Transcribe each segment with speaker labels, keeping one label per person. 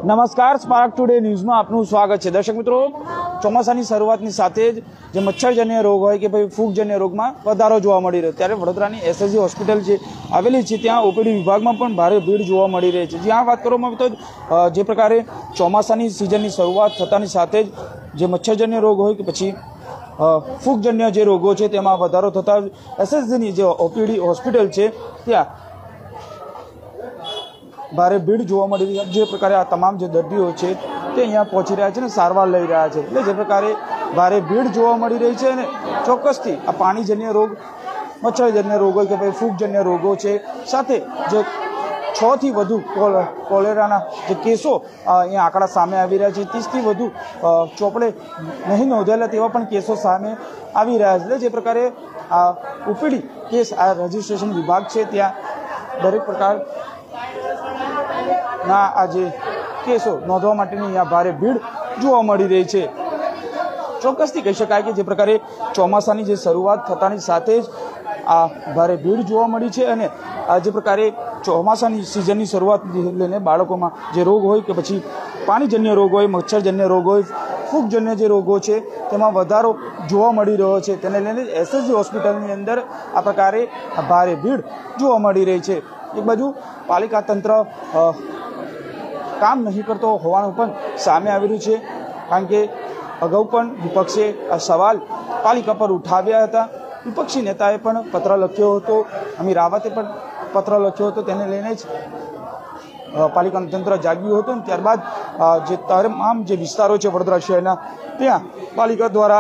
Speaker 1: નમસ્કાર, spark today ન્યૂઝમાં આપનું સ્વાગત છે। દર્શક મિત્રો, ચોમાસાની શરૂઆતની સાથે જ જે મચ્છરજન્ય રોગ હોય કે ભાઈ ફૂગજન્ય રોગમાં વધારો જોવા મળી રહ્યો, ત્યારે વડોદરાની એસએસજી હોસ્પિટલ જે આવેલી છે ત્યાં ઓપીડી વિભાગમાં પણ ભારે ભીડ જોવા મળી રહી છે। જ્યાં વાત કરવામાં આવે તો જે પ્રકારે ચોમાસાની સિઝનની શરૂઆત થતાની સાથે જ જે મચ્છરજન્ય રોગ હોય કે પછી ફૂગજન્ય જે રોગો છે તેમાં વધારો થતા એસએસજીની જે ઓપીડી હોસ્પિટલ છે ત્યાં ભારે ભીડ જોવા મળી રહી છે। જે પ્રકારે આ તમામ જે દર્દીઓ છે તે અહીંયા પહોંચી રહ્યા છે અને સારવાર લઈ રહ્યા છે, એટલે જે પ્રકારે ભારે ભીડ જોવા મળી રહી છે અને ચોક્કસથી આ પાણીજન્ય રોગ, મચ્છરજન્ય રોગો કે ભાઈ ફૂગજન્ય રોગો છે, સાથે જે 6 થી વધુ કોલેરાના જે કેસો અહીંયા આંકડા સામે આવી રહ્યા છે, 30 થી વધુ ચોપડે નહીં નોંધાયેલા તેવા પણ કેસો સામે આવી રહ્યા છે। જે પ્રકારે આ ઓપીડી કેસ આ રજિસ્ટ્રેશન વિભાગ છે ત્યાં દરેક પ્રકાર ના આ જે કેસો નોંધવા માટેની અહીંયા ભારે ભીડ જોવા મળી રહી છે। ચોક્કસથી કહી શકાય કે જે પ્રકારે ચોમાસાની જે શરૂઆત થતાની સાથે જ આ ભારે ભીડ જોવા મળી છે અને આ જે પ્રકારે ચોમાસાની સિઝનની શરૂઆત લઈને બાળકોમાં જે રોગ હોય કે પછી પાણીજન્ય રોગ હોય, મચ્છરજન્ય રોગ હોય, ફૂગજન્ય જે રોગો છે તેમાં વધારો જોવા મળી રહ્યો છે। તેને લઈને એસએસજી હોસ્પિટલની અંદર આ પ્રકારે ભારે ભીડ જોવા મળી રહી છે। એક બાજુ પાલિકા તંત્ર કામ નહીં કરતો હોવાનું પણ સામે આવી રહ્યું છે, કારણ કે અગાઉ પણ વિપક્ષે આ સવાલ પાલિકા પર ઉઠાવ્યા હતા। વિપક્ષી નેતાએ પણ પત્ર લખ્યો હતો, અમીર રાવતે પણ પત્ર લખ્યો હતો, તેને લઈને જ પાલિકાનું તંત્ર જાગ્યું હતું। ત્યારબાદ જે તમામ જે વિસ્તારો છે વડોદરા શહેરના ત્યાં પાલિકા દ્વારા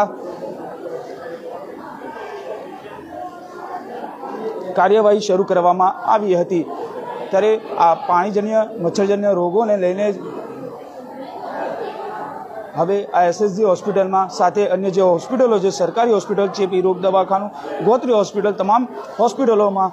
Speaker 1: કાર્યવાહી શરૂ કરવામાં આવી હતી। ત્યારે આ પાણીજન્ય મચ્છરજન્ય રોગોને લઈને હવે આ એસએસજી હોસ્પિટલમાં સાથે અન્ય જે હોસ્પિટલો છે, સરકારી હોસ્પિટલ, ચેપી રોગ દવાખાનું, ગોત્રી હોસ્પિટલ, તમામ હોસ્પિટલોમાં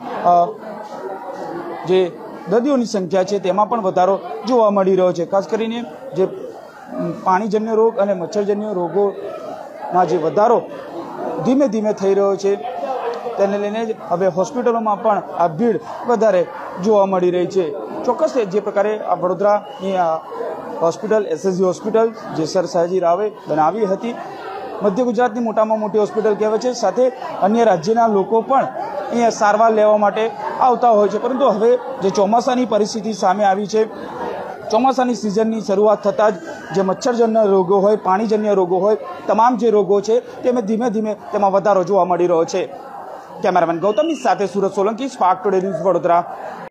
Speaker 1: જે દર્દીઓની સંખ્યા છે તેમાં પણ વધારો જોવા મળી રહ્યો છે। ખાસ કરીને જે પાણીજન્ય રોગ અને મચ્છરજન્ય રોગોમાં જે વધારો ધીમે ધીમે થઈ રહ્યો છે તેને લઈને જ હવે હોસ્પિટલોમાં પણ આ ભીડ વધારે જોવા મળી રહી છે। ચોક્કસ જે પ્રકારે આ વડોદરાની આ હોસ્પિટલ એસએસજી હોસ્પિટલ જે સર સયાજી રાવે બનાવી હતી, મધ્ય ગુજરાતની મોટામાં મોટી હોસ્પિટલ કહેવાય છે, સાથે અન્ય રાજ્યના લોકો પણ અહીંયા સારવાર લેવા માટે આવતા હોય છે। પરંતુ હવે જે ચોમાસાની પરિસ્થિતિ સામે આવી છે, ચોમાસાની સિઝનની શરૂઆત થતાં જ જે મચ્છરજન્ય રોગો હોય, પાણીજન્ય રોગો હોય, તમામ જે રોગો છે તેમાં ધીમે ધીમે તેમાં વધારો જોવા મળી રહ્યો છે। કેમેરામેન ગૌતમની સાથે Surat Solanki, Spark Today News, Vadodara.